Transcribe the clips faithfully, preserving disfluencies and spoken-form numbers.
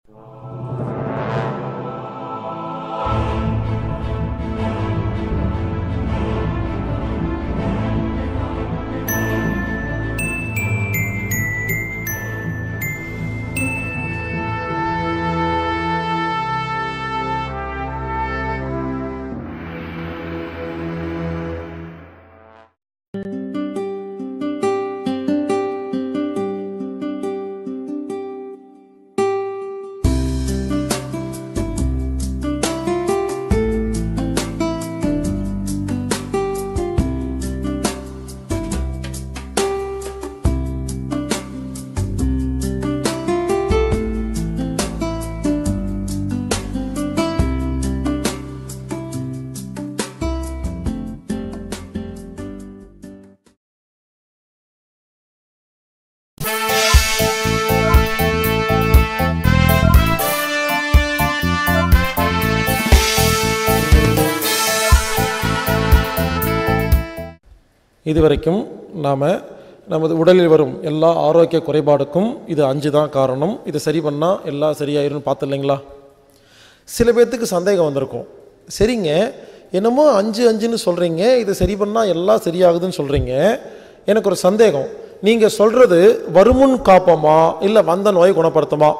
இதுவரைக்கும் நாம் நமது உடலில் வரும் எல்லா ஆரோக்கிய குறைபாடுக்கும் இது அஞ்சு தான் காரணம். இதை சரி பண்ணால் எல்லாம் சரியாயிரும்னு பார்த்து இல்லைங்களா? சில பேர்த்துக்கு சந்தேகம் வந்திருக்கும், சரிங்க என்னமோ அஞ்சு அஞ்சுன்னு சொல்கிறீங்க, இதை சரி பண்ணால் எல்லாம் சரியாகுதுன்னு சொல்கிறீங்க, எனக்கு ஒரு சந்தேகம், நீங்கள் சொல்கிறது வருமுன் காப்போமா இல்லை வந்த நோயை குணப்படுத்துமா?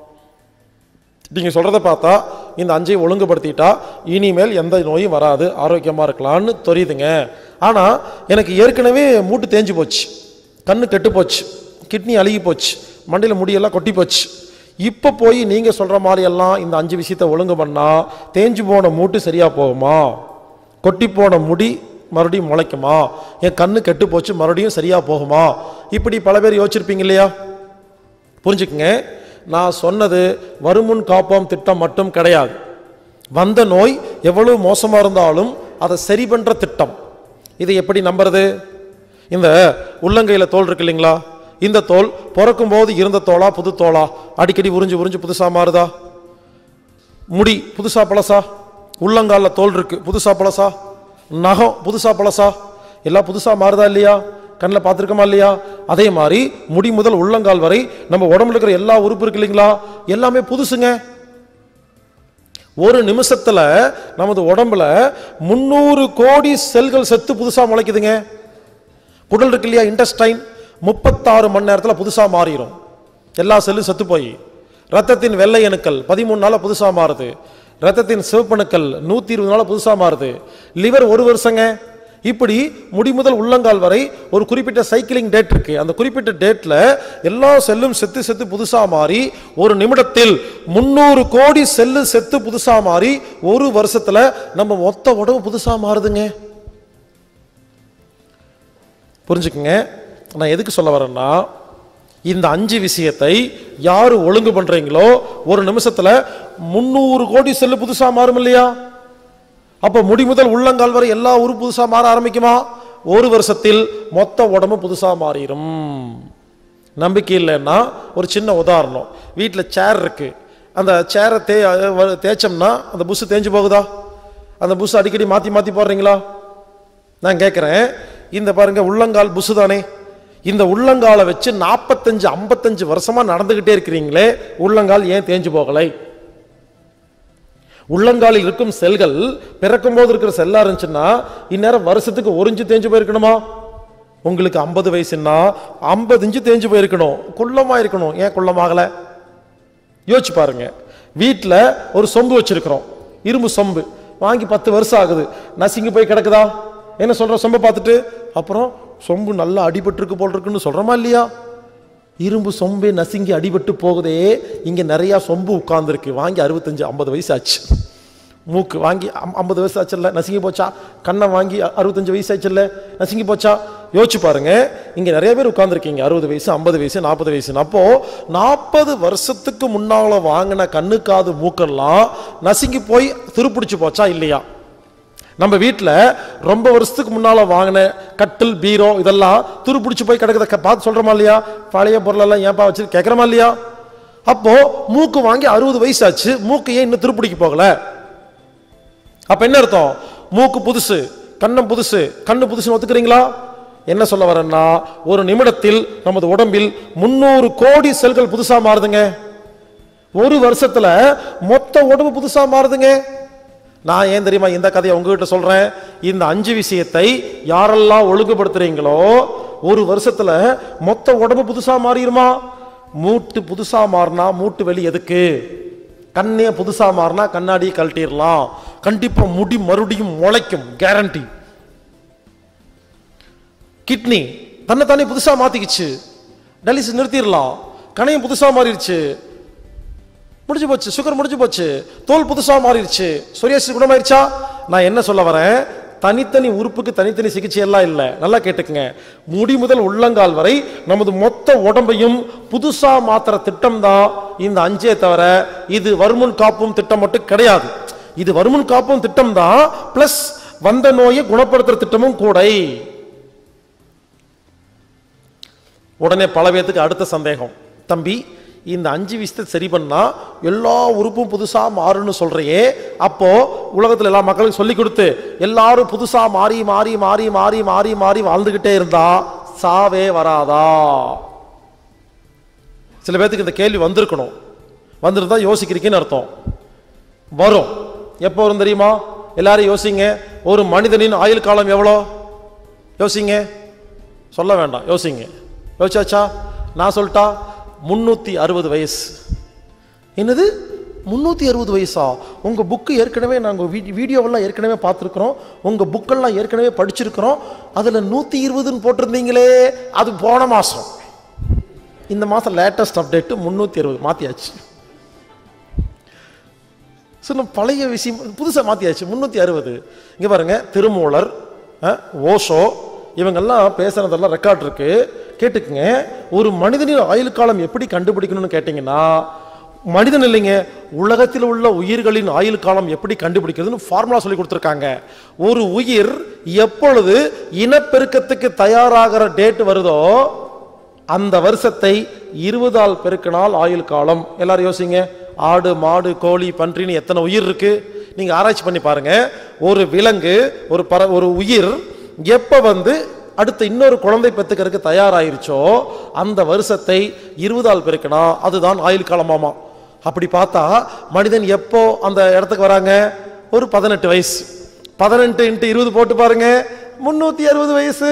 நீங்கள் சொல்கிறத பார்த்தா இந்த அஞ்சை ஒழுங்குபடுத்திட்டா இனிமேல் எந்த நோயும் வராது, ஆரோக்கியமாக இருக்கலான்னு தெரியுதுங்க. ஆனால் எனக்கு ஏற்கனவே மூட்டு தேஞ்சு போச்சு, கண்ணு கெட்டு போச்சு, கிட்னி அழுகி போச்சு, மண்டையில் முடியெல்லாம் கொட்டி போச்சு. இப்போ போய் நீங்கள் சொல்கிற மாதிரியெல்லாம் இந்த அஞ்சு விஷயத்தை ஒழுங்கு பண்ணால் தேஞ்சு போன மூட்டு சரியாக போகுமா? கொட்டி போன முடி மறுபடியும் முளைக்குமா? என் கண்ணு கெட்டு போச்சு மறுபடியும் சரியாக போகுமா? இப்படி பல பேர் யோசிச்சிருப்பீங்க இல்லையா? புரிஞ்சுக்குங்க, நான் சொன்னது வருமுன் காப்போம் திட்டம் மட்டும் கிடையாது. வந்த நோய் எவ்வளவு மோசமாக இருந்தாலும் அதை சரி பண்ணுற திட்டம். இதை எப்படி நம்புறது? இந்த உள்ளங்கையில் தோல் இருக்கு இல்லைங்களா, இந்த தோல் பிறக்கும் போது இருந்த தோலா புது தோலா? அடிக்கடி உறிஞ்சு உறிஞ்சு புதுசாக மாறுதா? முடி புதுசா பழசா? உள்ளங்காலில் தோல் இருக்கு, புதுசா பழசா? நகம் புதுசா பழசா? எல்லாம் புதுசாக மாறுதா இல்லையா? கண்ணில் பார்த்துருக்கோமா இல்லையா? அதே மாதிரி முடி முதல் உள்ளங்கால் வரை நம்ம உடம்புல இருக்கிற எல்லா உறுப்பு இருக்கு இல்லைங்களா, எல்லாமே புதுசுங்க. ஒரு நிமிஷத்துல நமது உடம்புல முன்னூறு கோடி செல்கள் செத்து புதுசா முளைக்குதுங்க. குடல் இருக்கு இல்லையா, இன்டெஸ்டைன், முப்பத்தாறு மணி நேரத்தில் புதுசா மாறிடும், எல்லா செல்லும் செத்து போய். ரத்தத்தின் வெள்ளை அணுக்கள் பதிமூணு நாள புதுசா மாறுது, ரத்தத்தின் சிவப்பணுக்கள் நூத்தி இருபது நாள புதுசா மாறுது, லிவர் ஒரு வருஷங்க. இப்படி முடி முதல் உள்ளங்கால் வரை ஒரு குறிப்பிட்ட சைக்கிளிங் டேட் இருக்கு. அந்த குறிப்பிட்ட டேட்ல எல்லா செல்லும் செத்து செத்து புதுசா மாறி ஒரு நிமிடத்தில் முன்னூறு கோடி செல்லு செத்து புதுசா மாறி ஒரு வருஷத்துல நம்ம மொத்த உடம்பு புதுசா மாறுதுங்க. புரிஞ்சுக்குங்க, நான் எதுக்கு சொல்ல வரேன்னா, இந்த அஞ்சு விஷயத்தை யாரு ஒழுங்கு பண்றீங்களோ ஒரு நிமிஷத்துல முன்னூறு கோடி செல்லு புதுசா மாறும் இல்லையா? அப்ப முடி முதல் உள்ளங்கால் வரை எல்லா உறுப்பு புதுசா மாற ஆரம்பிக்குமா? ஒரு வருஷத்தில் மொத்த உடம்பு புதுசா மாறிடும். நம்பிக்கை இல்லைன்னா ஒரு சின்ன உதாரணம், வீட்டில் சேர் இருக்கு, அந்த சேரை தே தேய்ச்சோம்னா அந்த புஷ் தேஞ்சு போகுதா? அந்த புஷ் அடிக்கடி மாத்தி மாத்தி போடுறீங்களா? நான் கேட்கிறேன், இந்த பாருங்க உள்ளங்கால் புஷ் தானே, இந்த உள்ளங்காலை வச்சு நாற்பத்தஞ்சு ஐம்பத்தஞ்சு வருஷமா நடந்துகிட்டே இருக்கிறீங்களே, உள்ளங்கால் ஏன் தேஞ்சு போகலை? உள்ளங்காலில் இருக்கும் செல்கள் பிறக்கும் போது இருக்கிற செல்லா இருந்துச்சுன்னா இந்நேரம் வருஷத்துக்கு ஒரு இஞ்சு தேஞ்சு போயிருக்கணுமா? உங்களுக்கு ஐம்பது வயசுன்னா ஐம்பது இஞ்சு தேஞ்சு போயிருக்கணும், குள்ளமா இருக்கணும். ஏன் குள்ளமாகல? யோசிச்சு பாருங்க. வீட்டில் ஒரு சொம்பு வச்சிருக்கிறோம், இரும்பு சொம்பு, வாங்கி பத்து வருஷம் ஆகுது, நசுங்கி போய் கிடக்குதா? என்ன சொல்ற சொம்பை பார்த்துட்டு? அப்புறம் சொம்பு நல்லா அடிபட்டுருக்கு போல் இருக்குன்னு சொல்றோமா இல்லையா? இரும்பு சொம்பே நசுங்கி அடிபட்டு போகுதே. இங்க நிறைய சொம்பு உட்கார்ந்துருக்கு, வாங்கி அறுபத்தஞ்சு ஐம்பது வயசு ஆச்சு. மூக்கு வாங்கி ஐம்பது வயசு ஆச்சுல்ல, நசுங்கி போச்சா? கண்ணை வாங்கி அறுபத்தஞ்சு வயசு ஆச்சுல்ல, நசுங்கி போச்சா? யோசிச்சு பாருங்க, இங்க நிறைய பேர் உட்கார்ந்துருக்கீங்க, அறுபது வயசு ஐம்பது வயசு நாற்பது வயசு. அப்போ நாற்பது வருஷத்துக்கு முன்னால வாங்கின கண்ணு காது மூக்கெல்லாம் நசுங்கி போய் துருப்பிடிச்சு போச்சா இல்லையா? நம்ம வீட்டில் ரொம்ப வருஷத்துக்கு முன்னால வாங்கின கட்டில் பீரோ இதெல்லாம் துருப்பிடிச்சு போய் கிடக்குத பார்த்து சொல்றோமா இல்லையா? பழைய பொருளெல்லாம் ஏன்பா வச்சு கேட்கறமா இல்லையா? அப்போ மூக்கு வாங்கி அறுபது வயசு ஆச்சு, மூக்கு ஏன் இன்னும் துருப்பிடிக்க போகல? அப்ப என்ன அர்த்தம்? மூக்கு புதுசு, கண்ணம் புதுசு, கண்ணு புதுசுன்னு ஒத்துக்கிறீங்களா? என்ன சொல்ல வரேன்னா, ஒரு நிமிடத்தில் நமது உடம்பில் முன்னூறு கோடி செல்கள் புதுசா மாறுதுங்க. ஒரு வருஷத்துல மொத்த உடம்பு புதுசா மாறுதுங்க. நான் ஏன் தெரியுமா இந்த கதையை உங்ககிட்ட சொல்றேன்? இந்த அஞ்சு விஷயத்தை யாரெல்லாம் ஒழுங்குபடுத்துறீங்களோ ஒரு வருஷத்துல மொத்த உடம்பு புதுசா மாறிடுமா? மூட்டு புதுசா மாறினா மூட்டு வெளி எதுக்கு? கண்ணே புதுசா மாறினா கண்ணாடியை கழட்டிடலாம். கண்டிப்பா முடி மறுபடியும் முளைக்கும், கேரண்டி. கிட்னி தன்னை தானே புதுசா மாத்திக்கிச்சு, டயாலிசிஸ் நிறுத்திடலாம். கணையம் புதுசா மாறிடுச்சு, முடிஞ்சு போச்சு. சுகர் முடிஞ்சு போச்சு. தோல் புதுசா மாறிடுச்சு, சொரியாசிஸ் குணமாயிருச்சா? நான் என்ன சொல்ல வரேன், தனித்தனி உறுப்புக்கு தனித்தனி சிகிச்சை எல்லாம் இல்லை. நல்லா கேட்டுக்குங்க. முடி முதல் உள்ளங்கால் வரை நமது மொத்த உடம்பையும் புதுசா மாத்திர திட்டம் தான் இந்த அஞ்சே தவிர இது வருமுன் காப்பும் திட்டம் மட்டும் கிடையாது. இது வருமுன் காப்பும் திட்டம் தான், பிளஸ் வந்த நோயை குணப்படுத்துற திட்டமும் கூட. உடனே பல பேத்துக்கு அடுத்த சந்தேகம், தம்பி இந்த அஞ்சு விஷயத்தை சரி பண்ணா எல்லா உறுப்பும் புதுசா மாறுன்னு சொல்றையே, அப்போ உலகத்துல எல்லா மக்களுக்கும் சொல்லி கொடுத்து எல்லாரும் புதுசா மாறி மாறி மாறி மாறி மாறி மாறி வாழ்ந்துகிட்டே இருந்தா சாவே வராதா? சில பேத்துக்கு இந்த கேள்வி வந்திருக்கணும். வந்திருந்தா யோசிக்கிறீங்கன்னு அர்த்தம். வரும். எப்போ வரும் தெரியுமா? எல்லாரும் யோசிங்க. ஒரு மனிதனின் ஆயுள் காலம் எவ்வளோ யோசிங்க. சொல்ல வேண்டாம், யோசிங்க. யோசிச்சாச்சா? நான் சொல்லிட்டா முன்னூத்தி அறுபது வயசு. என்னது முன்னூத்தி அறுபது வயசா? உங்க புக்கு ஏற்கனவே நாங்கள் வீடியோவெல்லாம் ஏற்கனவே பார்த்துருக்குறோம், உங்க புக்கெல்லாம் ஏற்கனவே படிச்சிருக்கிறோம். அதுல நூத்தி இருபதுன்னு போட்டிருந்தீங்களே, அது போன மாசம். இந்த மாசம் லேட்டஸ்ட் அப்டேட் முன்னூத்தி அறுபது மாத்தியாச்சு. பழைய விஷயம் புதுசா மாத்தியாச்சு. முன்னூத்தி அறுபது. இங்க பாருங்க, திருமூலர், ஓஷோ இவங்கெல்லாம் பேசுறதெல்லாம் ரெக்கார்ட் இருக்கு, கேட்டுக்குங்க. ஒரு மனிதனின் ஆயுள் காலம் எப்படி கண்டுபிடிக்கணும்னு கேட்டீங்கன்னா, மனிதன் இல்லைங்க, உலகத்தில் உள்ள உயிர்களின் ஆயுள் காலம் எப்படி கண்டுபிடிக்கிறதுன்னு ஃபார்முலா சொல்லி கொடுத்துருக்காங்க. ஒரு உயிர் எப்பொழுது இனப்பெருக்கத்துக்கு தயாராகிற டேட் வருதோ அந்த வருஷத்தை இருபதால் பெருக்கினால் ஆயுள் காலம். எல்லாரும் யோசிங்க. ஆடு மாடு கோழி பன்றின்னு எத்தனை உயிர் இருக்கு நீங்க ஆராய்ச்சி பண்ணி பாருங்க. ஒரு விலங்கு, ஒரு பற ஒரு உயிர் எப்ப வந்து அடுத்த இன்னொரு குழந்தை பெற்றுக்கிறதுக்கு தயாராயிருச்சோ அந்த வருஷத்தை இருபதால் பெருக்கினா அதுதான் ஆயுள் காலமாமா. அப்படி பார்த்தா மனிதன் எப்போ அந்த இடத்துக்கு வராங்க? ஒரு பதினெட்டு வயசு. பதினெட்டு இன்ட்டு இருபது போட்டு பாருங்க, முன்னூத்தி அறுபது வயசு.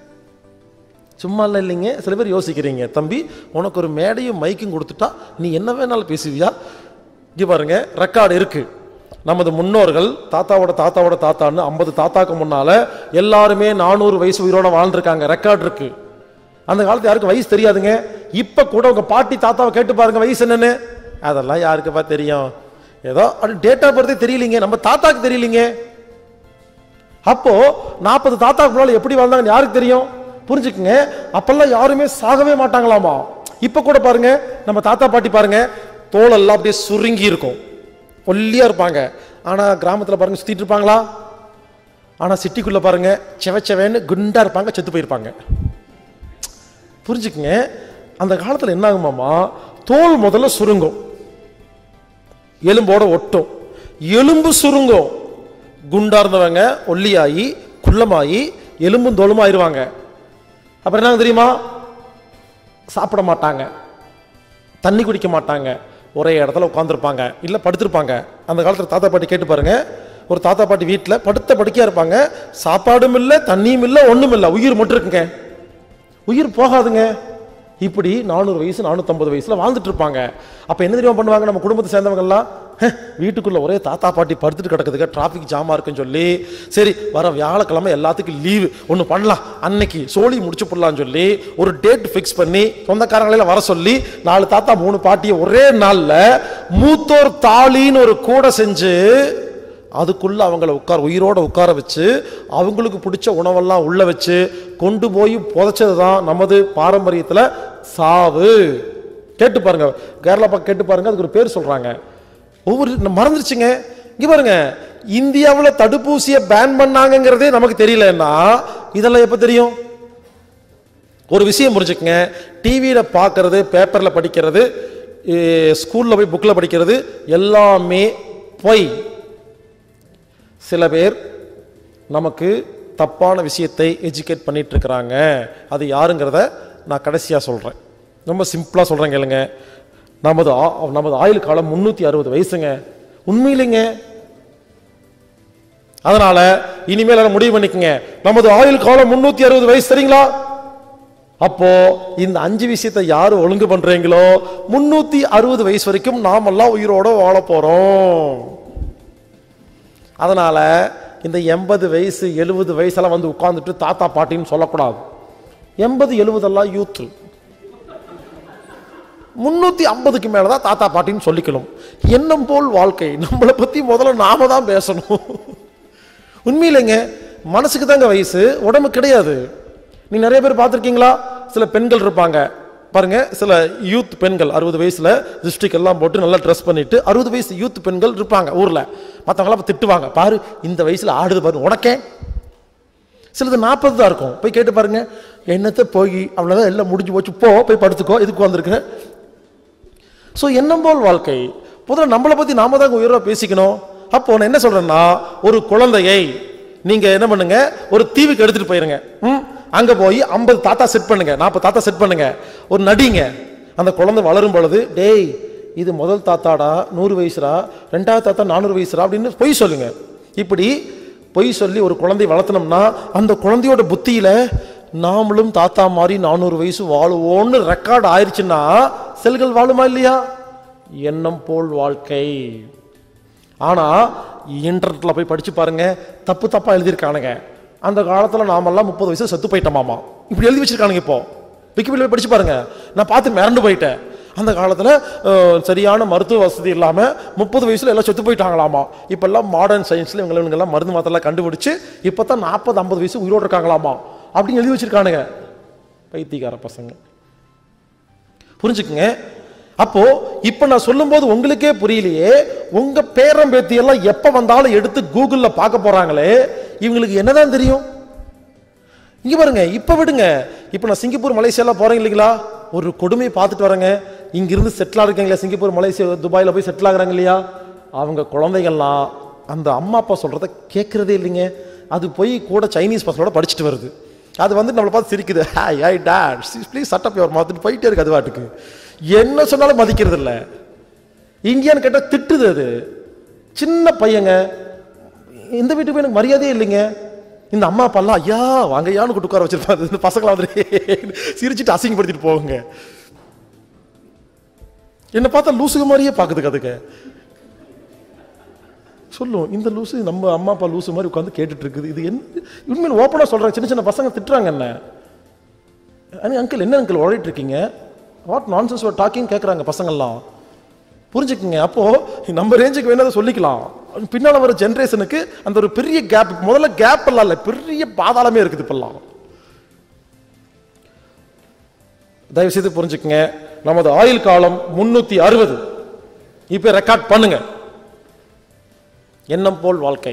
சும்மா இல்லை இல்லைங்க. சில பேர் யோசிக்கிறீங்க, தம்பி உனக்கு ஒரு மேடையும் மைக்கும் கொடுத்துட்டா நீ என்ன வேணாலும் பேசுவியா? இங்க பாருங்க, ரெக்கார்டு இருக்கு. நமது முன்னோர்கள் தாத்தாவோட தாத்தாவோட தாத்தான்னு ஐம்பது தாத்தாக்கு முன்னால எல்லாருமே நானூறு வயசு உயிரோட வாழ்ந்துருக்காங்க. ரெக்கார்டு இருக்கு. அந்த காலத்து யாருக்கு வயசு தெரியாதுங்க. இப்ப கூட உங்க பாட்டி தாத்தாவை கேட்டு பாருங்க வயசு என்னன்னு. அதெல்லாம் யாருக்குப்பா தெரியும்? ஏதோ அது டேட் ஆஃப் பர்த்தே தெரியலீங்க, நம்ம தாத்தாக்கு தெரியலீங்க. அப்போ நாற்பது தாத்தாக்கு முன்னால எப்படி வாழ்ந்தாங்கன்னு யாருக்கு தெரியும்? புரிஞ்சுக்குங்க. அப்பெல்லாம் யாருமே சாகவே மாட்டாங்களாமா. இப்ப கூட பாருங்க, நம்ம தாத்தா பாட்டி பாருங்க, தோலெல்லாம் அப்படியே சுருங்கி இருக்கும், ஒல்லியா இருப்பாங்க. ஆனா கிராமத்துல பாருங்க சுத்திட்டு இருப்பாங்களா? ஆனா சிட்டிக்குள்ள பாருங்க செவச்சவேன்னு குண்டா இருப்பாங்க, செத்து போயிருப்பாங்க. புரிஞ்சுக்குங்க. அந்த காலத்துல என்ன ஆகுமாமா, தோல் முதல்ல சுருங்கும், எலும்போட ஒட்டும், எலும்பு சுருங்கும். குண்டா இருந்தவங்க ஒல்லியாயி குள்ளமாயி எலும்பும் தோலுமா ஆயிருவாங்க. அப்புறம் என்ன தெரியுமா? சாப்பிட மாட்டாங்க, தண்ணி குடிக்க மாட்டாங்க, ஒரே இடத்துல உட்காந்துருப்பாங்க, இல்லை படுத்திருப்பாங்க. அந்த காலத்தில் தாத்தா பாட்டி கேட்டு பாருங்க. ஒரு தாத்தா பாட்டி வீட்டில் படுத்த படுக்கையா இருப்பாங்க, சாப்பாடும் இல்லை தண்ணியும் இல்லை ஒன்றும் இல்லை, உயிர் மட்டும் இருக்குங்க, உயிர் போகாதுங்க. இப்படி நானூறு வயசு நானூற்றம்பது வயசுல வாழ்ந்துட்டு இருப்பாங்க. அப்போ என்ன தெரியுமா பண்ணுவாங்க? நம்ம குடும்பத்தை சேர்ந்தவங்கெல்லாம் வீட்டுக்குள்ள ஒரே தாத்தா பாட்டி படுத்துட்டு கிடக்குதுங்க, டிராஃபிக் ஜாமா இருக்குன்னு சொல்லி, சரி வர வியாழக்கிழமை எல்லாத்துக்கும் லீவு ஒன்று பண்ணலாம், அன்னைக்கு சோழி முடிச்சு போடலான்னு சொல்லி ஒரு டேட் ஃபிக்ஸ் பண்ணி சொந்தக்காரங்களெல்லாம் வர சொல்லி நாலு தாத்தா மூணு பாட்டியை ஒரே நாளில் மூத்தோர் தாலின்னு ஒரு கூடை செஞ்சு அதுக்குள்ள அவங்கள உட்கார உயிரோட உட்கார வச்சு அவங்களுக்கு பிடிச்ச உணவெல்லாம் உள்ள வச்சு கொண்டு போய் புதைச்சது தான் நமது பாரம்பரியத்தில் சாவு. கேட்டு பாருங்க, கேரளா பக்கம் கேட்டு பாருங்க, அதுக்கு ஒரு பேர் சொல்றாங்க. ஒவ்வொரு மறந்துருச்சுங்க. இங்க பாருங்க, இந்தியாவில் தடுப்பூசியை பேன் பண்ணாங்கிறதே நமக்கு தெரியலன்னா இதெல்லாம் எப்ப தெரியும்? ஒரு விஷயம் புரிஞ்சுக்கங்க, டிவியில பார்க்கறது, பேப்பர்ல படிக்கிறது, ஸ்கூல்ல போய் புக்ல படிக்கிறது எல்லாமே பொய். சில பேர் நமக்கு தப்பான விஷயத்தை எஜுகேட் பண்ணிட்டு இருக்கிறாங்க. அது யாருங்கிறத நான் கடைசியா சொல்றேன். ரொம்ப சிம்பிளா சொல்றேன் கேளுங்க. நமது நமது ஆயுள் காலம் முன்னூத்தி அறுபது வயசுங்க. உண்மையிலேங்க. அதனால இனிமேல் முடிவு பண்ணிக்கங்க, நமது ஆயுள் காலம் முன்னூத்தி அறுபது வயசு. சரிங்களா? அப்போ இந்த அஞ்சு விஷயத்தை யாரு ஒழுங்கு பண்றீங்களோ முன்னூத்தி அறுபது வயசு வரைக்கும் நாமெல்லாம் உயிரோட வாழ போறோம். அதனால இந்த எண்பது வயசு எழுபது வயசெல்லாம் வந்து உட்கார்ந்துட்டு தாத்தா பாட்டின்னு சொல்லக்கூடாது. எண்பது எழுபதெல்லாம் யூத்து. முன்னூத்தி ஐம்பதுக்கு மேலதான் தாத்தா பாட்டின்னு சொல்லிக்கணும். எண்ணம் போல் வாழ்க்கை. நம்மளை பத்தி முதல்ல நாம தான் பேசணும். உண்மையிலேங்க, மனசுக்கு தாங்க வயசு, உடம்பு கிடையாது. நீ நிறைய பேர் பார்த்துருக்கீங்களா? சில பெண்கள் இருப்பாங்க பாருங்க, சில யூத் பெண்கள் அறுபது வயசுல டிஸ்ட்ரிக் எல்லாம் போட்டு நல்லா ட்ரெஸ் பண்ணிட்டு அறுபது வயசு யூத் பெண்கள் இருப்பாங்க ஊர்ல. மற்றவங்களாம் திட்டுவாங்க, பாரு இந்த வயசுல ஆடுது பாரு உனக்கே. சிலது நாற்பது தான் இருக்கும். போய் கேட்டு பாருங்க, என்னத்தை போய் அவ்வளோதான் எல்லாம் முடிஞ்சு போச்சு, போ போய் படுத்துக்கோ, இதுக்கு வந்திருக்க. ஸோ எண்ணம் போல் வாழ்க்கை. முதல்ல நம்மளை பற்றி நாம தான் உயர்வாக பேசிக்கணும். அப்போ நான் என்ன சொல்றேன்னா, ஒரு குழந்தையை நீங்க என்ன பண்ணுங்க, ஒரு தீவுக்கு எடுத்துட்டு போயிருங்க. ம் அங்க போய் ஐம்பது தாத்தா செட் பண்ணுங்க, நாற்பது தாத்தா செட் பண்ணுங்க, ஒரு நடிங்க. அந்த குழந்தை வளரும் பொழுது, டேய் இது முதல் தாத்தாடா நூறு வயசுடா, ரெண்டாவது தாத்தா நானூறு வயசுடா அப்படின்னு பொய் சொல்லுங்க. இப்படி பொய் சொல்லி ஒரு குழந்தை வளர்த்தனோம்னா அந்த குழந்தையோட புத்தியில நாமளும் தாத்தா மாதிரி நானூறு வயசு வாழுவோன்னு ரெக்கார்டு ஆயிடுச்சுன்னா செல்கள் வாழுமா இல்லையா? எண்ணம் போல் வாழ்க்கை. ஆனா இன்டர்நெட்ல போய் படிச்சு பாருங்க, தப்பு தப்பா எழுதியிருக்கானுங்க. அந்த காலத்துல நாமெல்லாம் முப்பது வயசு செத்து போயிட்டோமாமா, இப்படி எழுதி வச்சிருக்கானுங்க. இப்போ விக்கிபீடியா படிச்சு பாருங்க, நான் பார்த்து மிரண்டு போயிட்டேன். அந்த காலத்துல சரியான மருத்துவ வசதி இல்லாம முப்பது வயசுல எல்லாம் செத்து போயிட்டாங்களாமா. இப்பெல்லாம் மாடர்ன் சயின்ஸ்ல இவங்க எல்லாம் மருந்து மாத்திரம் கண்டுபிடிச்சு இப்பதான் நாற்பது ஐம்பது வயசு உயிரோடு இருக்காங்களாமா அப்படின்னு எழுதி வச்சிருக்கானுங்க. பைத்தியக்கார பசங்க. புரிஞ்சுக்குங்க. அப்போ இப்ப நான் சொல்லும் போது உங்களுக்கே புரியலையே, உங்க பேரம் பேத்தி எல்லாம் எப்ப வந்தாலும் எடுத்து கூகுள்ல பார்க்க போறாங்களே, இவங்களுக்கு என்னதான் தெரியும்? இங்க பாருங்க, இப்ப விடுங்க. இப்ப நான் சிங்கப்பூர் மலேசியாலாம் போறேன் இல்லைங்களா, ஒரு கொடுமையை பார்த்துட்டு வரேங்க. இங்கிருந்து செட்டில் ஆகிருக்காங்களா, சிங்கப்பூர் மலேசியா துபாயில போய் செட்டில் ஆகுறாங்க இல்லையா, அவங்க குழந்தைகள்லாம் அந்த அம்மா அப்பா சொல்றத கேட்கறதே இல்லைங்க. அது போய் கூட சைனீஸ் பசங்களோட படிச்சுட்டு வருது. அது வந்து நம்மளை பார்த்து சிரிக்குது, hi hi dad please shut up your mouth போயிட்டே இருக்கு. அது வாட்டுக்கு என்ன சொன்னாலும் மதிக்கிறது இல்லை. இந்தியான்னு கேட்டால் திட்டுது. அது சின்ன பையங்க. இந்த வீட்டுக்கு எனக்கு மரியாதையே இல்லைங்க. இந்த அம்மா அப்பா எல்லாம் ஐயா வாங்கையான்னு கூட்டு உட்கார வச்சிருப்பாங்க. இந்த பசங்களாம் வந்து சிரிச்சுட்டு அசிங்கப்படுத்திட்டு போவாங்க. என்ன பார்த்தா லூசுக்கு மாதிரியே பாக்குது. அதுக்கு சொல்லும், இந்த லூசு நம்ம அம்மா அப்பா லூசு மாதிரி உட்காந்து கேட்டுட்டு இருக்குது. இது என்ன உண்மையில் ஓப்பனா சொல்றாங்க. சின்ன சின்ன பசங்க திட்டுறாங்க என்ன, அங்கிள் என்ன அங்கிள் ஓடிட்டு இருக்கீங்க, what nonsense you are talking கேட்குறாங்க பசங்கள்லாம். புரிஞ்சுக்குங்க. அப்போ நம்ம ரேஞ்சுக்கு வேணாத சொல்லிக்கலாம், பின்னால் வர ஜென்ரேஷனுக்கு அந்த ஒரு பெரிய கேப். முதல்ல கேப் எல்லாம் இல்லை, பெரிய பாதாளமே இருக்குது இப்பெல்லாம். தயவு செய்து புரிஞ்சுக்குங்க. நமது ஆயுள் காலம் முன்னூத்தி அறுபது. இப்ப ரெக்கார்ட் பண்ணுங்க. எண்ணம் போல் வாழ்க்கை.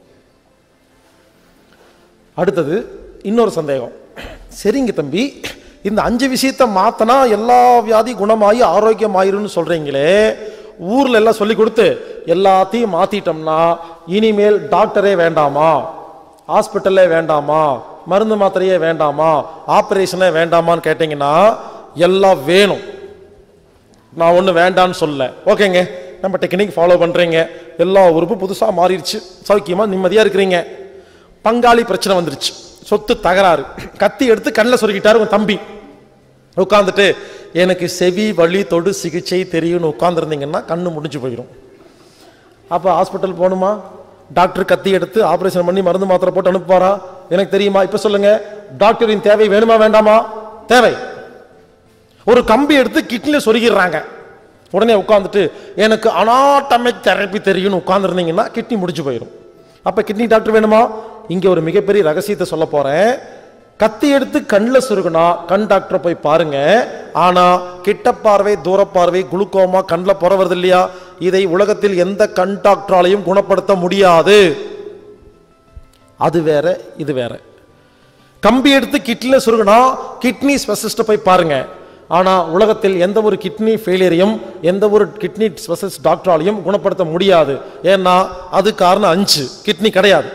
அடுத்தது இன்னொரு சந்தேகம். சரிங்க தம்பி, இந்த அஞ்சு விஷயத்தை மாத்தனா எல்லா வியாதி குணமாயி ஆரோக்கியம் ஆயிரும்னு சொல்றீங்களே, ஊர்ல எல்லாம் சொல்லி கொடுத்து எல்லாத்தையும் மாத்திட்டோம்னா இனிமேல் டாக்டரே வேண்டாமா, ஹாஸ்பிட்டலே வேண்டாமா, மருந்து மாத்திரையே வேண்டாமா, ஆபரேஷனே வேண்டாமான்னு கேட்டீங்கன்னா எல்லாம் வேணும். நான் ஒண்ணு வேண்டான்னு சொல்ல. ஓகேங்க, நம்ம டெக்னிக் ஃபாலோ பண்றீங்க, எல்லா உறுப்பும் புதுசா மாறிடுச்சு, சௌக்கியமா நிம்மதியா இருக்கிறீங்க. பங்காளி பிரச்சனை வந்துருச்சு, சொத்து தகராறு, கத்தி எடுத்து கண்ணில் சொருகிட்டாரு உங்க தம்பி. உட்கார்ந்துட்டு எனக்கு செவி வலி தொடு சிகிச்சை தெரியும்னு உட்கார்ந்துருந்தீங்கன்னா கண்ணு முடிஞ்சு போயிடும். அப்போ ஹாஸ்பிட்டல் போகணுமா, டாக்டர் கத்தி எடுத்து ஆபரேஷன் பண்ணி மருந்து மாத்திரை போட்டு அனுப்புவாரா? எனக்கு தெரியுமா? இப்ப சொல்லுங்க, டாக்டரின் தேவை வேணுமா வேண்டாமா? தேவை. ஒரு கம்பி எடுத்து கிட்னில சொருகிடுறாங்க, உடனே உட்கார்ந்துட்டு எனக்கு அனாட்டமிக் தெரப்பி தெரியும்னு உட்கார்ந்துருந்தீங்கன்னா கிட்னி முடிஞ்சு போயிடும். அப்ப கிட்னி டாக்டர் வேணுமா? இங்க ஒரு மிகப்பெரிய ரகசியத்தை சொல்ல போறேன். கத்தி எடுத்து கண்ணில் சுருகுனா கண் டாக்டரை போய் பாருங்க. ஆனா கிட்ட பார்வை, தூர பார்வை, குளுக்கோமா கண்ணில் புற வருது இல்லையா, இதை உலகத்தில் எந்த கண் டாக்டராலையும் குணப்படுத்த முடியாது. அது வேற இது வேற. கம்பி எடுத்து கிட்னில சுருகுனா கிட்னி ஸ்பெஷலிஸ்ட போய் பாருங்க. ஆனா உலகத்தில் எந்த ஒரு கிட்னி ஃபெயிலியரையும் எந்த ஒரு கிட்னி ஸ்பெஷலிஸ்ட் டாக்டராலையும் குணப்படுத்த முடியாது. ஏன்னா அது காரணம் அஞ்சு, கிட்னி கிடையாது.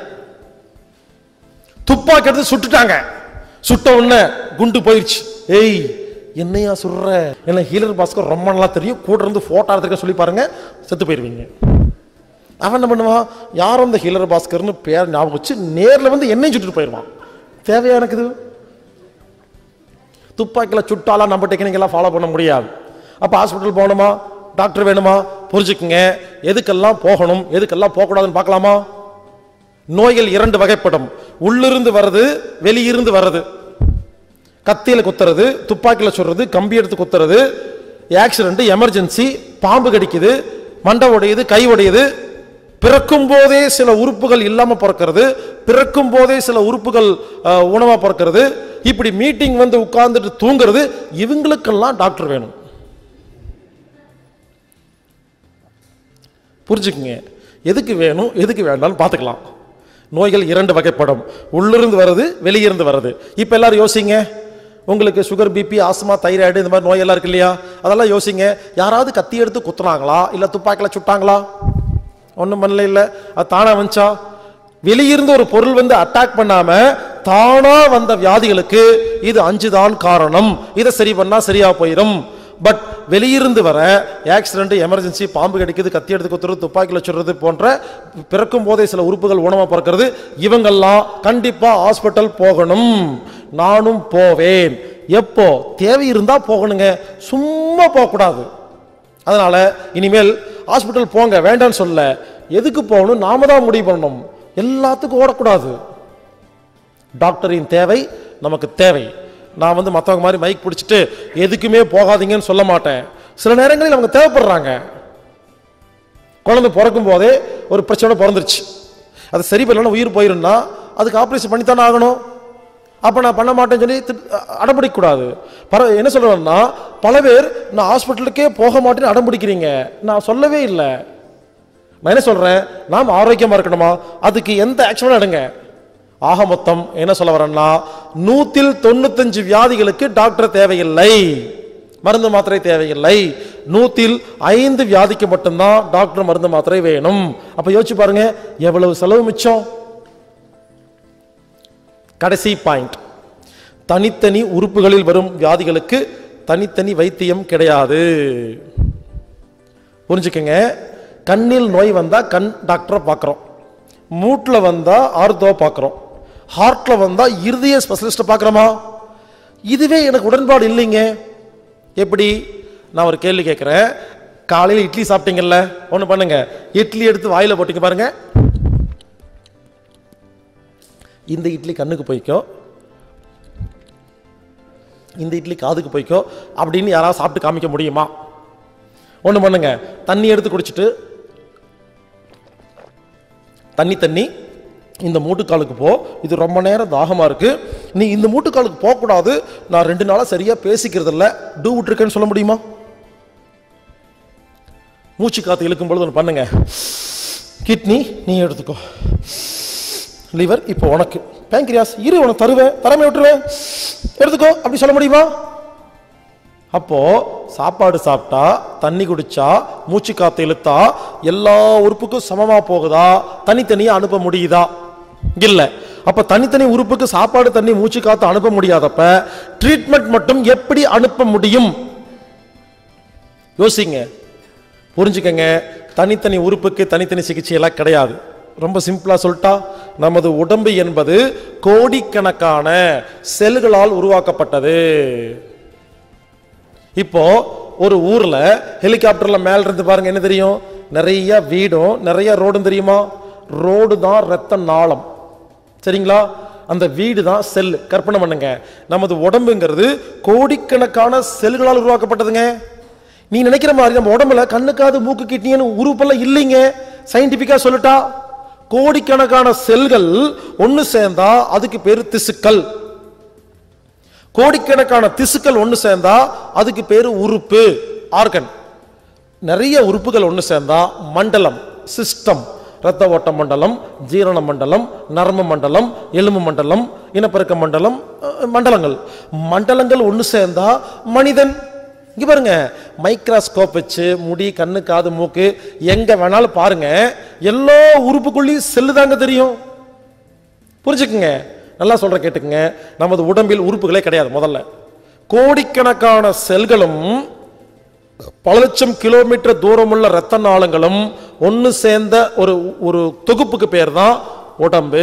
துப்பாக்கி எடுத்து சுட்டுட்டாங்க, சுட்ட உடனே குண்டு போயிடுச்சு. ஏய் என்னையா சொல்ற? என்ன ஹீலர் பாஸ்கர் ரொம்ப நல்லா தெரியும், கூட இருந்து போட்டோ எடுத்துக்க சொல்லி பாருங்க, செத்து போயிருவீங்க. அவன் என்ன பண்ணுவான்? யாரும் அந்த ஹீலர் பாஸ்கர்னு பேர் ஞாபகம் வச்சு நேரில் வந்து என்னையும் சுட்டுட்டு போயிடுவான். தேவையா எனக்கு இது? துப்பாக்கியில் சுட்டாலாம் நம்ம டெக்னிக்கெல்லாம் ஃபாலோ பண்ண முடியாது. அப்போ ஹாஸ்பிட்டல் போகணுமா, டாக்டர் வேணுமா? புரிஞ்சுக்குங்க, எதுக்கெல்லாம் போகணும் எதுக்கெல்லாம் போகக்கூடாதுன்னு பார்க்கலாமா? நோய்கள் இரண்டு வகைப்படும். உள்ளிருந்து வர்றது, வெளியிருந்து வர்றது. கத்தியில் குத்துறது, துப்பாக்கியில் சொல்றது, கம்பி எடுத்து குத்துறது, ஆக்சிடென்ட், எமர்ஜென்சி, பாம்பு கடிக்குது, மண்டை உடையுது, கை உடையுது. பிறக்கும் போதே சில உறுப்புகள் இல்லாம பிறக்கிறது, பிறக்கும் போதே சில உறுப்புகள் உணவா பிறக்கிறது. இப்படி மீட்டிங் வந்து உட்கார்ந்துட்டு தூங்குறது. இவங்களுக்கெல்லாம் டாக்டர் வேணும். புரிஞ்சுக்குங்க, எதுக்கு வேணும் எதுக்கு வேண்டாம்னு பார்த்துக்கலாம். நோய்கள் இரண்டு வகைப்படும். உள்ளிருந்து வருது, வெளியிருந்து வருது. இப்போ எல்லாரும் யோசிங்க, உங்களுக்கு சுகர், பிபி, ஆஸ்மா, தைராய்டு இந்த மாதிரி நோயெல்லாம் இருக்கு இல்லையா? அதெல்லாம் யோசிங்க. யாராவது கத்தி எடுத்து குத்துனாங்களா, இல்லை துப்பாக்கியில் சுட்டாங்களா? ஒன்றும் பண்ணல. இல்லை, அது தானா வந்துச்சா? வெளியிருந்து ஒரு பொருள் வந்து அட்டாக் பண்ணாம தானா வந்த வியாதிகளுக்கு இது அஞ்சு தான் காரணம். இதை சரி பண்ணா சரியா போயிடும். பட் வெளியிருந்து வர ஆக்சிடென்ட், எமர்ஜென்சி, பாம்பு கடிக்குது, கத்தி எடுத்து குத்துறது, துப்பாக்கியில் சுடுறது போன்ற பிறக்கும் போதே சில உறுப்புகள் ஊனமா பிறக்கிறது. இவங்கெல்லாம் கண்டிப்பா ஹாஸ்பிட்டல் போகணும். நானும் போவேன். எப்போ தேவை இருந்தா போகணுங்க, சும்மா போகக்கூடாது. அதனால இனிமேல் ஹாஸ்பிட்டல் போங்க வேண்டான்னு சொல்ல, எதுக்கு போகணும் நாம தான் முடிவு பண்ணணும். எல்லாத்துக்கும் ஓடக்கூடாது. டாக்டரின் தேவை நமக்கு தேவை. நான் வந்து மற்றவங்க மாதிரி மைக் பிடிச்சிட்டு எதுக்குமே போகாதீங்கன்னு சொல்ல மாட்டேன். சில நேரங்களில் நமக்கு தேவைப்படுறாங்க. குழந்தை பிறக்கும் போதே ஒரு பிரச்சனை பிறந்துருச்சு, அது சரி பண்ணலன்னா உயிர் போயிருந்தா அதுக்கு ஆப்ரேஷன் பண்ணித்தானே ஆகணும். அப்போ நான் பண்ண மாட்டேன்னு சொல்லி அடம்பிடிக்கக்கூடாது. பர என்ன சொல்றேன்னா, பல பேர் நான் ஹாஸ்பிட்டலுக்கே போக மாட்டேன்னு அடம்பிடிக்கிறீங்க. நான் சொல்லவே இல்லை. நான் என்ன சொல்றேன், நாம் ஆரோக்கியமா இருக்கணுமா, அதுக்கு எந்த ஆக்ஷனும் எடுங்க. ஆக மொத்தம் என்ன சொல்ல வரேன்னா, நூத்தில் தொண்ணூத்தஞ்சு வியாதிகளுக்கு டாக்டர் தேவையில்லை, மருந்து மாத்திரை தேவையில்லை. நூத்தில் ஐந்து வியாதிக்கு மட்டும்தான் டாக்டர் மருந்து மாத்திரை வேணும். அப்ப யோசிச்சு பாருங்க எவ்வளவு செலவு மிச்சம். கடைசி பாயிண்ட், தனித்தனி உறுப்புகளில் வரும் வியாதிகளுக்கு தனித்தனி வைத்தியம் கிடையாது. புரிஞ்சுக்கங்க, கண்ணில் நோய் வந்தா கண் டாக்டரை பார்க்குறோம், மூட்டில் வந்தா ஆர்த்தோ பார்க்குறோம், ஹார்ட்ல வந்தா இருதய ஸ்பெஷலிஸ்ட்டை பார்க்குறோமா? இதுவே எனக்கு உடன்பாடு இல்லைங்க. எப்படி? நான் ஒரு கேள்வி கேட்குறேன். காலையில் இட்லி சாப்பிட்டீங்கல்ல, ஒன்று பண்ணுங்க, இட்லி எடுத்து வாயில போட்டீங்க பாருங்க. இந்த இட்லி கண்ணுக்கு போய்க்கோ, இந்த இட்லி காதுக்கு போய்க்கோ அப்படின்னு யாராவது சாப்பிட்டு காமிக்க முடியுமா? ஒன்று பண்ணுங்க, தண்ணி எடுத்து குடிச்சிட்டு தண்ணி தண்ணி இந்த மூட்டுக்காலுக்கு போ, இது ரொம்ப நேரம் தாகமா இருக்கு, நீ இந்த மூட்டுக்காலுக்கு போகக்கூடாது, நான் ரெண்டு நாளா சரியா பேசிக்கிறது இல்லை, டூ விட்டுருக்கேன்னு சொல்ல முடியுமா? மூச்சு காத்து இழுக்கும் பொழுது ஒன்று பண்ணுங்க, கிட்னி நீ எடுத்துக்கோ, லிவர் இப்போ உனக்கு, பேங்க்ரியாஸ் இரு உனக்கு தருவேன், தரமே விட்டுருவேன், எடுத்துக்கோ, அப்படி சொல்ல முடியுமா? அப்போ சாப்பாடு சாப்பிட்டா, தண்ணி குடிச்சா, மூச்சு காத்து இழுத்தா எல்லா உறுப்புக்கும் சமமா போகுதா? தனித்தனியா அனுப்ப முடியுதா? இல்ல. அப்ப தனித்தனி உறுப்புக்கு சாப்பாடு, தண்ணி, மூச்சு காத்து அனுப்ப முடியாதப்ப ட்ரீட்மெண்ட் மட்டும் எப்படி அனுப்ப முடியும்? யோசிங்க, புரிஞ்சுக்கங்க. தனித்தனி உறுப்புக்கு தனித்தனி சிகிச்சை எல்லாம் கிடையாது. ரொம்ப சிம்பிளா சொல்லிட்டா, நமது உடம்பு என்பது கோடிக்கணக்கான செல்களால் உருவாக்கப்பட்டது. இப்போ ஒரு ஊர்ல ஹெலிகாப்டர்ல மேல இருந்து பாருங்க, என்ன தெரியும்? நிறைய வீடும் நிறைய ரோடும் தெரியுமா? ரோடு தான் ரத்த நாளம், சரிங்களா? அந்த வீடு தான் செல். கற்பனை பண்ணுங்க, நமது உடம்புங்கிறது கோடிக்கணக்கான செல்களால் உருவாக்கப்பட்டதுங்க. நீ நினைக்கிற மாதிரி நம்ம உடம்புல கண்ணுக்காது மூக்கு கிட்னின்னு உறுப்பெல்லாம் இல்லைங்க. சயின்டிபிக்கா சொல்லிட்டா, கோடிக்கணக்கான செல்கள் ஒன்னு சேர்ந்தா அதுக்கு பேரு திசுக்கள். கோடிக்கணக்கான திசுக்கள் ஒன்று சேர்ந்தா அதுக்கு பேரு உறுப்பு, ஆர்கன். நிறைய உறுப்புகள் ஒன்று சேர்ந்தா மண்டலம், சிஸ்டம். இரத்த ஓட்ட மண்டலம், ஜீரண மண்டலம், நரம்பு மண்டலம், எலும்பு மண்டலம், இனப்பெருக்க மண்டலம், மண்டலங்கள். மண்டலங்கள் ஒன்று சேர்ந்தா மனிதன். இங்க பாருங்க, மைக்ரோஸ்கோப் வச்சு முடி, கண்ணு, காது, மூக்கு எங்க வேணாலும் பாருங்க, எல்லா உறுப்புக்குள்ளேயும் செல்லு தாங்க தெரியும். புரிஞ்சுக்குங்க, நல்லா சொல்ற கேட்டுக்குங்க. நமது உடம்பில் உறுப்புகளே கிடையாது. முதல்ல கோடிக்கணக்கான செல்களும் பல லட்சம் கிலோமீட்டர் தூரமுள்ள இரத்த நாளங்களும் ஒன்று சேர்ந்த ஒரு ஒரு தொகுப்புக்கு பேர் தான் உடம்பு.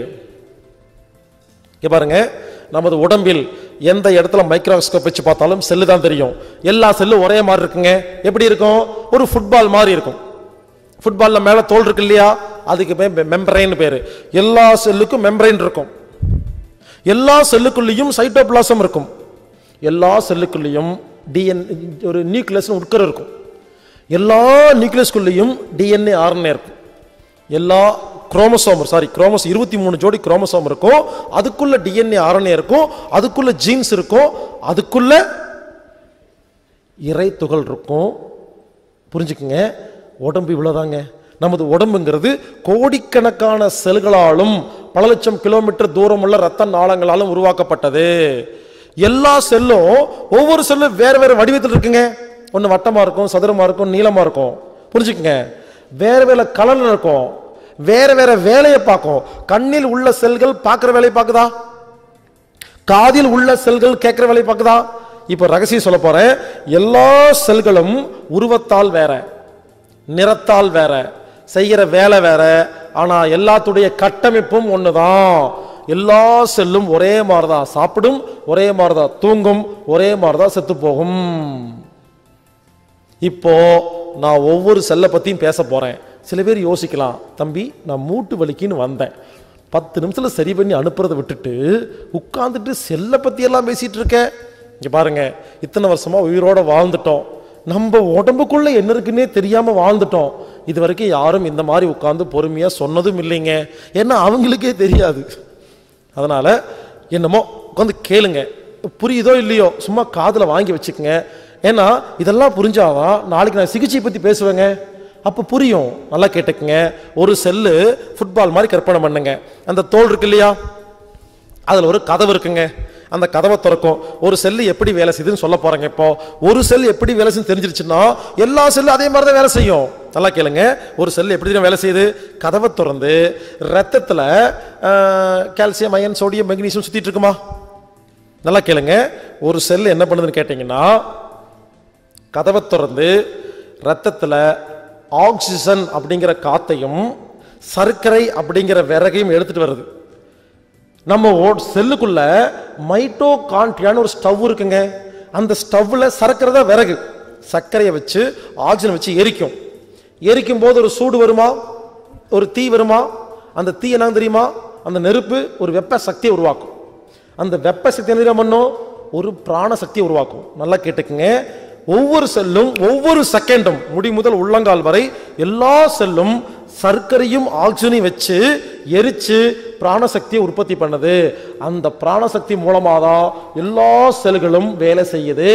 இங்க பாருங்க, நமது உடம்பில் எந்த இடத்துல மைக்ரோஸ்கோப் வச்சு பார்த்தாலும் செல்லு தான் தெரியும். எல்லா செல்லும் ஒரே மாதிரி இருக்குங்க. எப்படி இருக்கும்? ஒரு ஃபுட்பால் மாதிரி இருக்கும். ஃபுட்பால்ல மேல தோல் இருக்கு இல்லையா, அதுக்கு பேர் மெம்பரைன் பேரு. எல்லா செல்லுக்கும் மெம்பரைன் இருக்கும். எல்லா செல்லுக்குள்ளேயும் சைட்டோபிளாசம் இருக்கும். எல்லா செல்லுக்குள்ளேயும் டிஎன் ஒரு நியூக்ளியஸ் உட்கரு இருக்கும். எல்லா நியூக்ளியஸ்குள்ளேயும் டிஎன்ஏ ஆர்என்ஏ இருக்கும். எல்லா குரோமோசோம் சாரி குரோமோசோம் இருபத்தி மூணு ஜோடி குரோமோசோம் இருக்கும். அதுக்குள்ள டிஎன்ஏ ஆர்என்ஏ இருக்கும். அதுக்குள்ள ஜீன்ஸ் இருக்கும். அதுக்குள்ள இறை துகள் இருக்கும். புரிஞ்சுக்குங்க, உடம்பு இவ்வளவுதாங்க. நமது உடம்புங்கிறது கோடிக்கணக்கான செல்களாலும் பல லட்சம் கிலோமீட்டர் தூரம் உள்ள ரத்த நாளங்களாலும் உருவாக்கப்பட்டது. எல்லா செல்லும் ஒவ்வொரு செல்லும் வேற வேற வடிவத்தில் இருக்குங்க. ஒன்று வட்டமா இருக்கும், சதுரமா இருக்கும், நீளமா இருக்கும். புரிஞ்சுக்குங்க, வேற வேற கலர்ல இருக்கும், வேற வேற வேலையை பார்க்கும். கண்ணில் உள்ள செல்கள் பார்க்கிற வேலையை பார்க்குதா? காதில் உள்ள செல்கள் கேட்கிற வேலையை பார்க்குதா? இப்ப ரகசியம் சொல்ல போறேன். எல்லா செல்களும் உருவத்தால் வேற, நிறத்தால் வேற, செய்கிற வேலை வேற, ஆனா எல்லாத்துடைய கட்டமைப்பும் ஒண்ணுதான். எல்லா செல்லும் ஒரே மாதிரிதான் சாப்பிடும், ஒரே மாதிரிதான் தூங்கும், ஒரே மாதிரிதான் செத்து போகும். இப்போ நான் ஒவ்வொரு செல்லை பத்தியும் பேச போறேன். சில பேர் யோசிக்கலாம், தம்பி நான் மூட்டு வலிக்குன்னு வந்தேன், பத்து நிமிஷத்துல சரி பண்ணி அனுப்புறதை விட்டுட்டு உட்கார்ந்துட்டு செல்லை பத்தி எல்லாம் பேசிட்டு இருக்க. இங்க பாருங்க, இத்தனை வருஷமா உயிரோட வாழ்ந்துட்டோம், நம்ம உடம்புக்குள்ள என்ன இருக்குன்னே தெரியாம வாழ்ந்துட்டோம். இது வரைக்கும் யாரும் இந்த மாதிரி உட்கார்ந்து பொறுமையா சொன்னதும் இல்லைங்க. ஏன்னா அவங்களுக்கே தெரியாது. அதனால என்னமோ உட்காந்து கேளுங்க, புரியுதோ இல்லையோ சும்மா காதுல வாங்கி வச்சுக்கங்க. ஏன்னா இதெல்லாம் புரிஞ்சாதான் நாளைக்கு நான் சிகிச்சை பத்தி பேசுவேங்க, அப்ப புரியும். நல்லா கேட்டுக்குங்க. ஒரு செல்லு ஃபுட்பால் மாதிரி கற்பனை பண்ணுங்க. அந்த தோல் இருக்கு இல்லையா, அதுல ஒரு கதவு இருக்குங்க. அந்த கதவை திறக்கும். ஒரு செல்லு எப்படி வேலை செய்யுதுன்னு சொல்ல போறாங்க. இப்போ ஒரு செல் எப்படி வேலை செய்யும் தெரிஞ்சிருச்சுன்னா எல்லா செல்லும் அதே மாதிரி தான் வேலை செய்யும். நல்லா கேளுங்க, ஒரு செல் எப்படி வேலை செய்யுது? கதவை திறந்து ரத்தத்துல கால்சியம், அயன், சோடியம், மெக்னீசியம் சுத்திட்டு இருக்குமா? நல்லா கேளுங்க, ஒரு செல் என்ன பண்ணுதுன்னு கேட்டீங்கன்னா, கதவை திறந்து ரத்தத்துல ஆக்சிஜன் அப்படிங்கிற காத்தையும் சர்க்கரை அப்படிங்கிற விறகையும் எடுத்துட்டு வருது. நம்ம செல்லுக்குள்ள மைட்டோகாண்ட்ரியான்னு ஒரு ஸ்டவ் இருக்குங்க. அந்த ஸ்டவ்ல சர்க்கரை தான் விறகு. சர்க்கரையை வச்சு ஆக்சிஜன் வச்சு எரிக்கும். எரிக்கும் போது ஒரு சூடு வருமா, ஒரு தீ வருமா? அந்த தீ என்ன தெரியுமா? அந்த நெருப்பு ஒரு வெப்ப சக்தியை உருவாக்கும். அந்த வெப்ப சக்தி என்ன பண்ணும்? ஒரு பிராண சக்தியை உருவாக்கும். நல்லா கேட்டுக்குங்க, ஒவ்வொரு செல்லும் ஒவ்வொரு செகண்டும் முடி முதல் உள்ளங்கால் வரை எல்லா செல்லும் சர்க்கரையும் ஆக்சிஜனையும் வச்சு எரிச்சு பிராணசக்தியை உற்பத்தி பண்ணது. அந்த பிராணசக்தி மூலமா தான் எல்லா செல்களும் வேலை செய்யுது.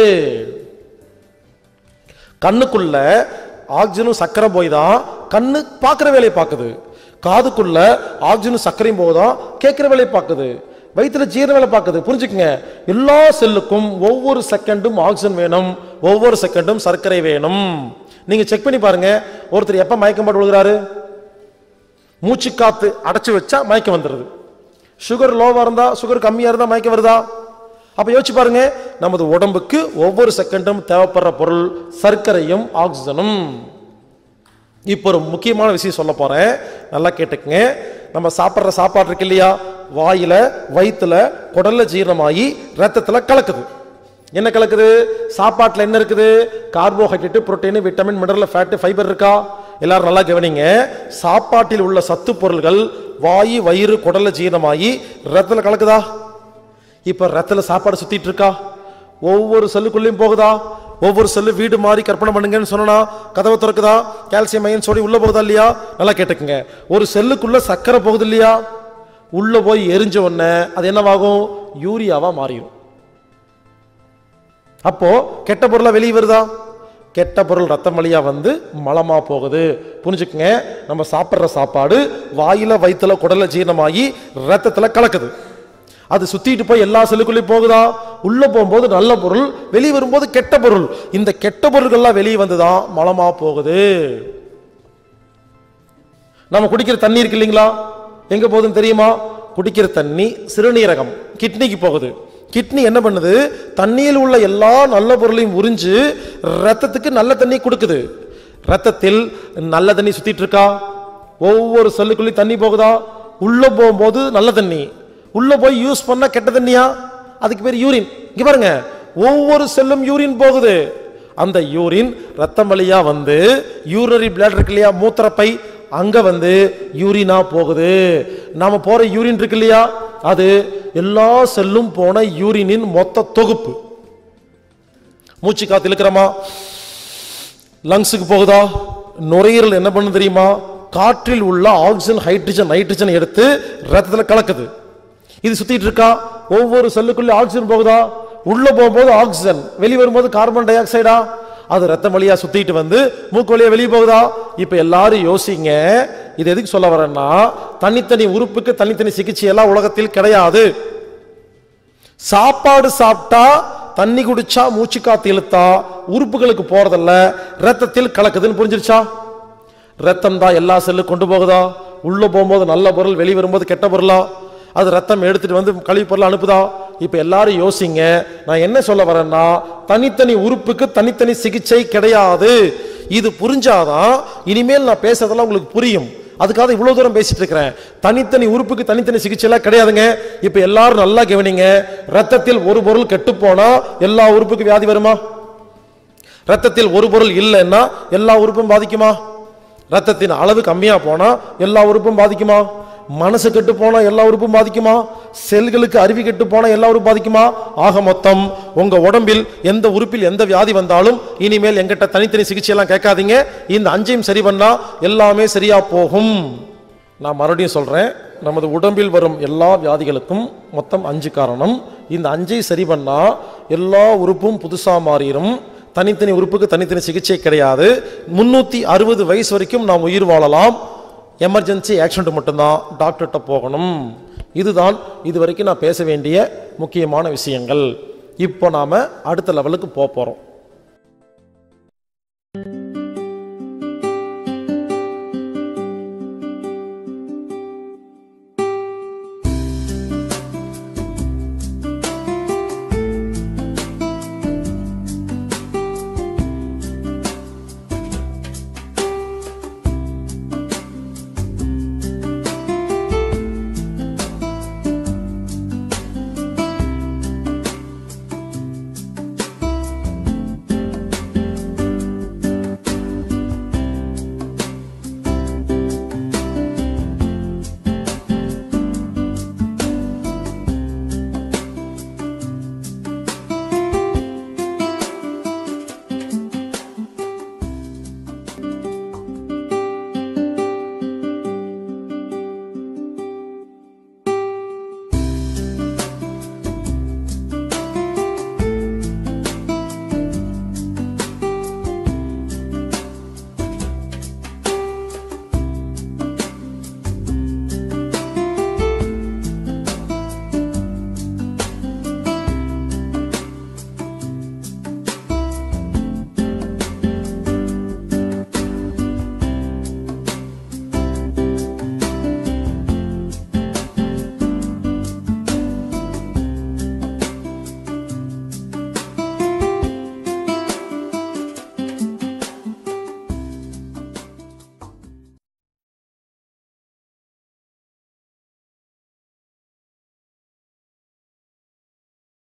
கண்ணுக்குள்ள ஆக்சிஜனும் சர்க்கரை போய் தான் கண்ணு பார்க்கிற வேலையை பார்க்குது. காதுக்குள்ள ஆக்சிஜனும் சர்க்கரையும் போதான் கேட்கிற வேலையை பார்க்குது. வயிற்றுல ஜீரண வேலை பார்க்குது. புரிஞ்சுக்குங்க, எல்லா செல்லுக்கும் ஒவ்வொரு செகண்டும் ஆக்சிஜன் வேணும், ஒவ்வொரு செகண்டும் சர்க்கரை வேணும். நீங்க செக் பண்ணி பாருங்க, ஒருத்தர் எப்ப மயக்கம் போட்டு விழுகிறாரு? மூச்சு காத்து அடைச்சு வச்சா மயக்கம் வந்துடுது. சுகர் லோவா இருந்தா, சுகர் கம்மியா இருந்தா மயக்கம் வருதா? அப்ப யோசிச்சு பாருங்க, நமது உடம்புக்கு ஒவ்வொரு செகண்டும் தேவைப்படுற பொருள் சர்க்கரையும் ஆக்சிஜனும். இப்போ ஒரு முக்கியமான விஷயம் சொல்ல போறேன், நல்லா கேட்டுக்குங்க. நம்ம சாப்பிட்ற சாப்பாடு இருக்கு இல்லையா, வாயில, வயிற்றுல, குடல்ல ஜீரணமாகி ரத்தத்துல கலக்குது. என்ன கலக்குது? சாப்பாட்டுல என்ன இருக்குது? Carbohydrate, protein, vitamin, mineral, fat, fibre இருக்கா? எல்லாரும் நல்லா கவனிங்க. சாப்பாட்டில் உள்ள சத்து பொருள்கள் வாயு, வயிறு, குடல்ல ஜீரணமாகி ரத்தத்துல கலக்குதா? இப்ப ரத்தத்துல சாப்பாடு சுத்திட்டு இருக்கா? ஒவ்வொரு செல்லுக்குள்ளேயும் போகுதா? ஒவ்வொரு செல்லு வீடு மாதிரி கற்பனை பண்ணுங்கன்னு சொன்னா கதவை திறக்குதா? கால்சியம், அயன், சோடியம் உள்ள போகுதா இல்லையா? நல்லா கேட்டுக்குங்க. ஒரு செல்லுக்குள்ள சர்க்கரை போகுது இல்லையா? உள்ள போய் எரிஞ்ச உடனே அது என்னவாகும்? யூரியாவா மாறிடும். அப்போ கெட்ட பொருளா வெளியே வருதா? கெட்ட பொருள் ரத்தம் வழியா வந்து மலமா போகுது. புரிஞ்சுக்குங்க, நம்ம சாப்பிட்ற சாப்பாடு வாயில, வயிற்றுல, குடல்ல ஜீரணமாகி ரத்தத்துல கலக்குது. அது சுத்திட்டு போய் எல்லா செல்லுக்குள்ளேயும் போகுதா? உள்ள போகும்போது நல்ல பொருள், வெளியே வரும்போது கெட்ட பொருள். இந்த கெட்ட பொருள்கள்லாம் வெளியே வந்துதான் மலமா போகுது. நம்ம குடிக்கிற தண்ணி இருக்கு இல்லைங்களா, எங்க போகுதுன்னு தெரியுமா? குடிக்கிற தண்ணி சிறுநீரகம், கிட்னிக்கு போகுது. கிட்னி என்ன பண்ணுது? தண்ணியில் உள்ள எல்லா நல்ல பொருளையும் உறிஞ்சு ரத்தத்துக்கு நல்ல தண்ணி கொடுக்குது. ரத்தத்தில் நல்ல தண்ணி சுத்திட்டு இருக்கா? ஒவ்வொரு செல்லுக்குள்ளேயும் தண்ணி போகுதா? உள்ள போகும்போது நல்ல தண்ணி, உள்ள போய் யூஸ் பண்ண கெட்ட தண்ணியா? அதுக்கு பேர் யூரின். இங்க பாருங்க, ஒவ்வொரு செல்லும் யூரின் போகுது. அந்த யூரின் ரத்தம் வழியா வந்து யூரினரி பிளாடர் இருக்கு இல்லையா, மூத்திரப்பை, அங்க வந்து யூரினா போகுது. நாம போற யூரின் இருக்கு இல்லையா, அது எல்லா செல்லும் போன யூரினின் மொத்த தொகுப்பு. மூச்சு காத்து இழுக்கிறோமா, லங்ஸுக்கு போகுதா? நுரையீரல் என்ன பண்ணு தெரியுமா? காற்றில் உள்ள ஆக்சிஜன், ஹைட்ரஜன், நைட்ரஜன் எடுத்து ரத்தத்தில் கலக்குது. இது சுத்திட்டு இருக்கா? ஒவ்வொரு செல்லுக்குள்ள ஆக்சிஜன் போகுதா? உள்ள போகும்போது ஆக்சிஜன், வெளியே வரும்போது கார்பன் டை ஆக்சைடா? அது ரத்தம் வழியா சுத்திட்டு வந்து மூக்கு வழியா வெளியே போகுதா? இப்ப எல்லாரும் யோசிங்க, இது எதுக்கு சொல்ல வரேன்னா, தனித்தனி உறுப்புக்கு தனித்தனி சிகிச்சை எல்லாம் உலகத்தில் கிடையாது. சாப்பாடு சாப்பிட்டா, தண்ணி குடிச்சா, மூச்சு காத்து இழுத்தா உறுப்புகளுக்கு போறதில்ல, ரத்தத்தில் கலக்குதுன்னு புரிஞ்சிருச்சா? ரத்தம் தான் எல்லா செல்லுக்கு கொண்டு போகுதா? உள்ள போகும்போது நல்ல பொருள், வெளியே வரும்போது கெட்ட பொருளா? அது ரத்தம் எடுத்துட்டு வந்து கழிவு பொருள் அனுப்புதா? இப்ப எல்லாரும் யோசிங்க, நான் என்ன சொல்ல வரேன்னா, தனித்தனி உறுப்புக்கு தனித்தனி சிகிச்சை கிடையாது. இது புரிஞ்சாதான் இனிமேல் நான் பேசுறதெல்லாம் உங்களுக்கு புரியும். அதுக்காக இவ்வளவு தூரம் பேசிட்டு இருக்கிறேன். தனித்தனி உறுப்புக்கு தனித்தனி சிகிச்சை எல்லாம் கிடையாதுங்க. இப்ப எல்லாரும் நல்லா கவனிங்க, ரத்தத்தில் ஒரு பொருள் கெட்டு போனா எல்லா உறுப்புக்கு வியாதி வருமா? ரத்தத்தில் ஒரு பொருள் இல்லைன்னா எல்லா உறுப்பும் பாதிக்குமா? ரத்தத்தின் அளவு கம்மியா போனா எல்லா உறுப்பும் பாதிக்குமா? மனசு கெட்டு போனா எல்லா உறுப்பும் பாதிக்குமா? செல்களுக்கு அருவி கெட்டு போனா எல்லா உறுப்பும் பாதிக்குமா? ஆக மொத்தம் உங்க உடம்பில் எந்த உறுப்பில் எந்த வியாதி வந்தாலும் இனிமேல் எங்கிட்ட தனித்தனி சிகிச்சை எல்லாம் கேட்காதீங்க. இந்த அஞ்சையும் சரி பண்ணா எல்லாமே சரியா போகும். நான் மறுபடியும் சொல்றேன், நமது உடம்பில் வரும் எல்லா வியாதிகளுக்கும் மொத்தம் அஞ்சு காரணம். இந்த அஞ்சை சரி பண்ணா எல்லா உறுப்பும் புதுசா மாறிடும். தனித்தனி உறுப்புக்கு தனித்தனி சிகிச்சை கிடையாது. முன்னூத்தி அறுபது வயசு வரைக்கும் நாம் உயிர் வாழலாம். எமர்ஜென்சி ஆக்சிடென்ட் மட்டும்தான் டாக்டர்கிட்ட போகணும். இதுதான் இது வரைக்கும் நான் பேச வேண்டிய முக்கியமான விஷயங்கள். இப்போ நாம அடுத்த லெவலுக்கு போக போறோம்.